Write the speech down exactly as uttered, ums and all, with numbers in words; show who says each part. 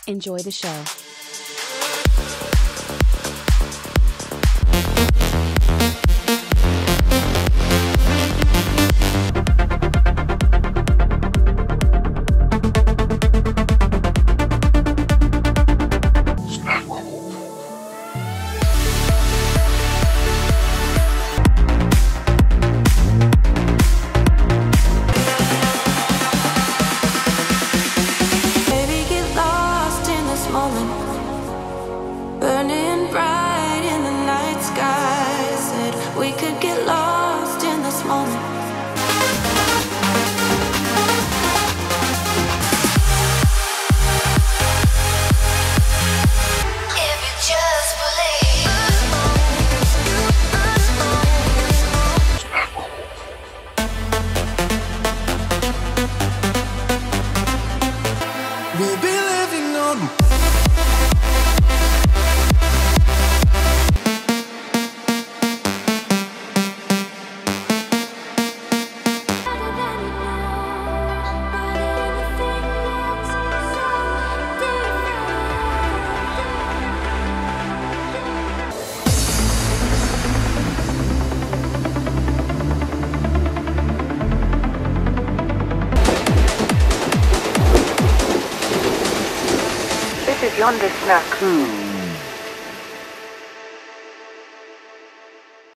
Speaker 1: Enjoy the show.
Speaker 2: Burning bright in the night sky, said we could get lost in this moment. If you just believe.
Speaker 3: We'll be living on.
Speaker 4: This is Jonda Snaku.